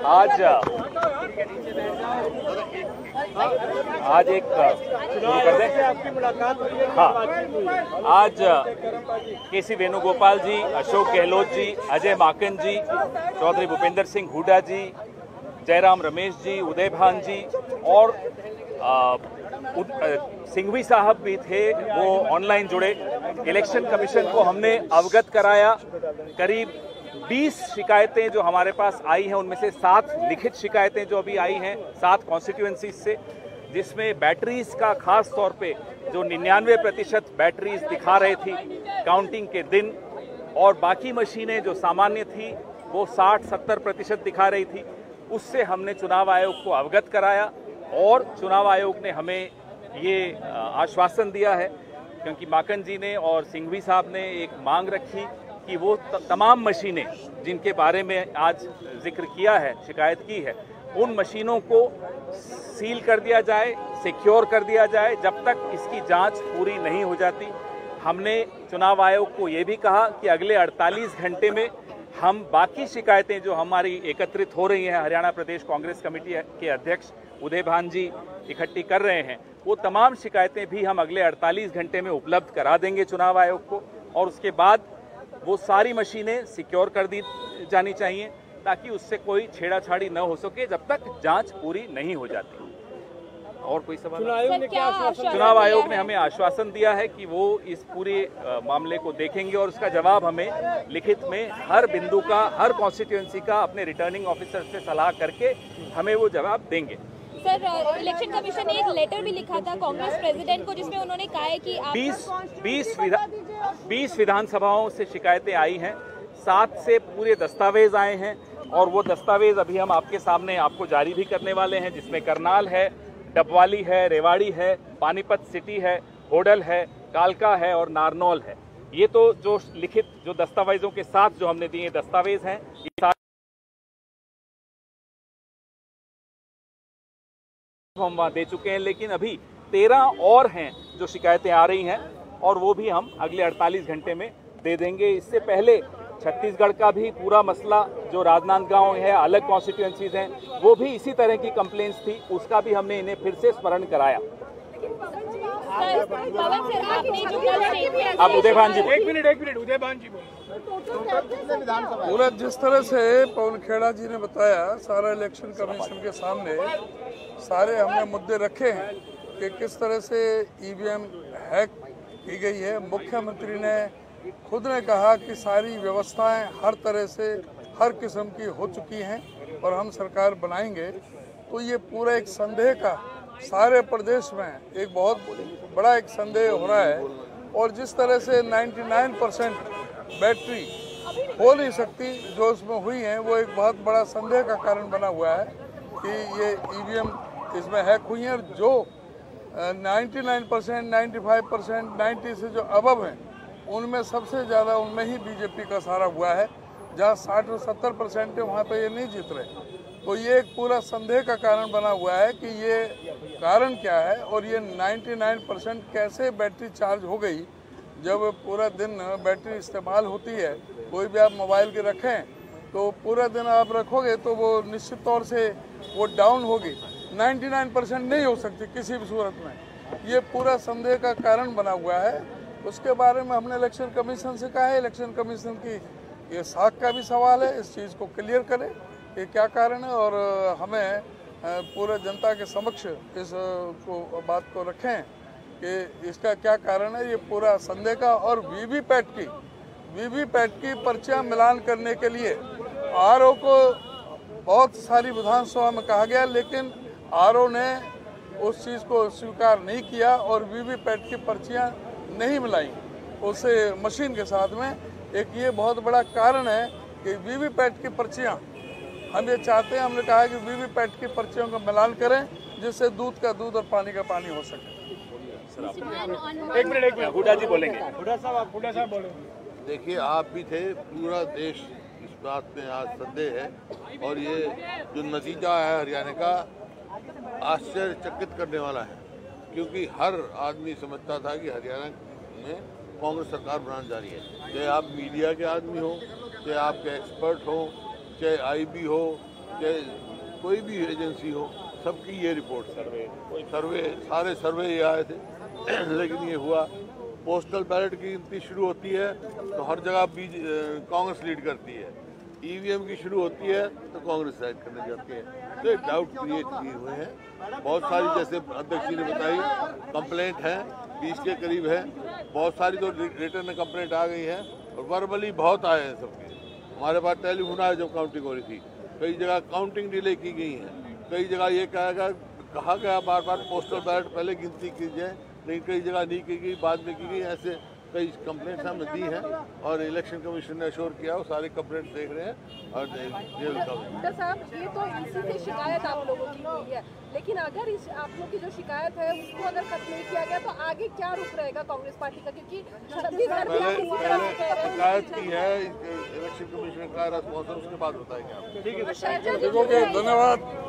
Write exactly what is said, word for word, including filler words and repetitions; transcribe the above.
आज आज एक शुरू कर दें आपकी मुलाकात। हाँ, आज के सी वेणुगोपाल जी, अशोक गहलोत जी, अजय माकन जी, चौधरी भूपेंद्र सिंह हुड्डा जी, जयराम रमेश जी, उदय भान जी और सिंघवी साहब भी थे, वो ऑनलाइन जुड़े। इलेक्शन कमीशन को हमने अवगत कराया। करीब बीस शिकायतें जो हमारे पास आई हैं, उनमें से सात लिखित शिकायतें जो अभी आई हैं सात कॉन्स्टिट्यूएंसीज से, जिसमें बैटरीज का खास तौर पे जो निन्यानवे प्रतिशत बैटरीज दिखा रही थी काउंटिंग के दिन, और बाकी मशीनें जो सामान्य थी वो साठ सत्तर प्रतिशत दिखा रही थी, उससे हमने चुनाव आयोग को अवगत कराया। और चुनाव आयोग ने हमें ये आश्वासन दिया है, क्योंकि माकन जी ने और सिंघवी साहब ने एक मांग रखी कि वो तमाम मशीनें जिनके बारे में आज जिक्र किया है, शिकायत की है, उन मशीनों को सील कर दिया जाए, सिक्योर कर दिया जाए जब तक इसकी जांच पूरी नहीं हो जाती। हमने चुनाव आयोग को ये भी कहा कि अगले अड़तालीस घंटे में हम बाकी शिकायतें जो हमारी एकत्रित हो रही हैं, हरियाणा प्रदेश कांग्रेस कमेटी के अध्यक्ष उदय भान जी इकट्ठी कर रहे हैं, वो तमाम शिकायतें भी हम अगले अड़तालीस घंटे में उपलब्ध करा देंगे चुनाव आयोग को। और उसके बाद वो सारी मशीनें सिक्योर कर दी जानी चाहिए ताकि उससे कोई छेड़ाछाड़ी न हो सके जब तक जांच पूरी नहीं हो जाती। और कोई सवाल? चुनाव आयोग ने हमें आश्वासन दिया है कि वो इस पूरे मामले को देखेंगे और उसका जवाब हमें लिखित में हर बिंदु का, हर कॉन्स्टिट्यूएंसी का अपने रिटर्निंग ऑफिसर से सलाह करके हमें वो जवाब देंगे। सर, इलेक्शन कमीशन ने एक लेटर भी लिखा था कांग्रेस प्रेसिडेंट को, जिसमें उन्होंने कहा है कि आप बीस बीस विधा, बीस विधानसभाओं से शिकायतें आई हैं, सात से पूरे दस्तावेज आए हैं और वो दस्तावेज अभी हम आपके सामने आपको जारी भी करने वाले हैं, जिसमें करनाल है, डबवाली है, रेवाड़ी है, पानीपत सिटी है, होडल है, कालका है और नारनौल है। ये तो जो लिखित जो दस्तावेजों के साथ जो हमने दिए दस्तावेज हैं, ये सारे हम वहाँ दे चुके हैं, लेकिन अभी तेरह और हैं जो शिकायतें आ रही हैं और वो भी हम अगले अड़तालीस घंटे में दे देंगे। इससे पहले छत्तीसगढ़ का भी पूरा मसला जो राजनांदगांव है, अलग कॉन्स्टिट्यूएंसीज हैं, वो भी इसी तरह की कंप्लेंट्स थी, उसका भी हमने इन्हें फिर से स्मरण कराया। अब उदय भान जी, एक मिनट एक मिनट उदय भान जी पूरा जिस तरह से पवन खेड़ा जी ने बताया, सारा इलेक्शन कमीशन के सामने सारे हमने मुद्दे रखे हैं कि किस तरह से ईवीएम हैक की गई है। मुख्यमंत्री ने खुद ने कहा कि सारी व्यवस्थाएं हर तरह से हर किस्म की हो चुकी हैं और हम सरकार बनाएंगे। तो ये पूरा एक संदेह का सारे प्रदेश में एक बहुत बड़ा एक संदेह हो रहा है। और जिस तरह से निन्यानवे परसेंट बैटरी हो नहीं सकती जो उसमें हुई है, वो एक बहुत बड़ा संदेह का कारण बना हुआ है कि ये ईवीएम इसमें हैक हुई है। और जो निन्यानवे परसेंट, पचानवे परसेंट, नब्बे से जो अबव हैं, उनमें सबसे ज़्यादा उनमें ही बीजेपी का सारा हुआ है। जहाँ साठ और सत्तर परसेंट है वहाँ पे ये नहीं जीत रहे। तो ये एक पूरा संदेह का कारण बना हुआ है कि ये कारण क्या है और ये निन्यानवे परसेंट कैसे बैटरी चार्ज हो गई। जब पूरा दिन बैटरी इस्तेमाल होती है, कोई भी आप मोबाइल के रखें तो पूरा दिन आप रखोगे तो वो निश्चित तौर से वो डाउन होगी। निन्यानवे परसेंट नहीं हो सकती किसी भी सूरत में। ये पूरा संदेह का कारण बना हुआ है। उसके बारे में हमने इलेक्शन कमीशन से कहा है, इलेक्शन कमीशन की ये साख का भी सवाल है, इस चीज़ को क्लियर करें कि क्या कारण है और हमें पूरे जनता के समक्ष इस को बात को रखें कि इसका क्या कारण है। ये पूरा संदेह का। और वीवीपैट की वीवीपैट की पर्चियाँ मिलान करने के लिए आरओ को बहुत सारी विधानसभा में कहा गया, लेकिन आरओ ने उस चीज़ को स्वीकार नहीं किया और वीवीपैट की पर्चियाँ नहीं मिलाई उसे मशीन के साथ में। एक ये बहुत बड़ा कारण है कि वीवीपैट की पर्चियाँ हम ये चाहते हैं, हमने कहा है कि वीवीपैट की पर्चियों का मिलान करें जिससे दूध का दूध और पानी का पानी हो सके। एक मिनट एक मिनट हुड्डा जी बोलेंगे। हुड्डा साहब आप हुड्डा साहब बोलेंगे। देखिए, आप भी थे, पूरा देश इस बात में आज संदेह है और ये जो नतीजा है हरियाणा का आश्चर्यचकित करने वाला है, क्योंकि हर आदमी समझता था कि हरियाणा में कांग्रेस सरकार बनाने जा रही है। चाहे आप मीडिया के आदमी हो, चाहे आपके एक्सपर्ट हो, चाहे आईबी हो, कि कोई भी एजेंसी हो, सबकी ये रिपोर्ट सर्वे सर्वे सारे सर्वे ये आए थे लेकिन ये हुआ। पोस्टल बैलेट की गिनती शुरू होती है तो हर जगह बीज कांग्रेस लीड करती है, ईवीएम की शुरू होती है तो कांग्रेस साइड करने जाती है। तो एक डाउट क्रिएट किए हुए हैं बहुत सारी, जैसे अध्यक्ष जी ने बताई कंप्लेंट है बीस के करीब है, बहुत सारी तो रिटर्न कंप्लेंट आ गई है और वर्बली बहुत आए हैं सबके। हमारे पास टेलीफोन आया जब काउंटिंग हो रही थी, कई जगह काउंटिंग डिले की गई है, कई जगह ये कहा गया कहा गया बार बार पोस्टल बैलेट पहले गिनती की जाए, लेकिन कई जगह नहीं की गई, बाद में की गई। ऐसे कई कंप्लेंट्स हमने दी हैं और इलेक्शन कमीशन ने अश्योर किया वो सारे कंप्लेंट देख रहे हैं और डॉक्टर साहब ये तो इसी से शिकायत आप लोगों की हुई है, लेकिन अगर इस आप लोग की जो शिकायत है उसको अगर खत्म नहीं किया गया तो आगे क्या रुख रहेगा कांग्रेस पार्टी का? क्योंकि पहले पहले शिकायत की है इलेक्शन कमीशन का रेस्पॉन्स, उसके बाद बताएंगे आप। देखो धन्यवाद।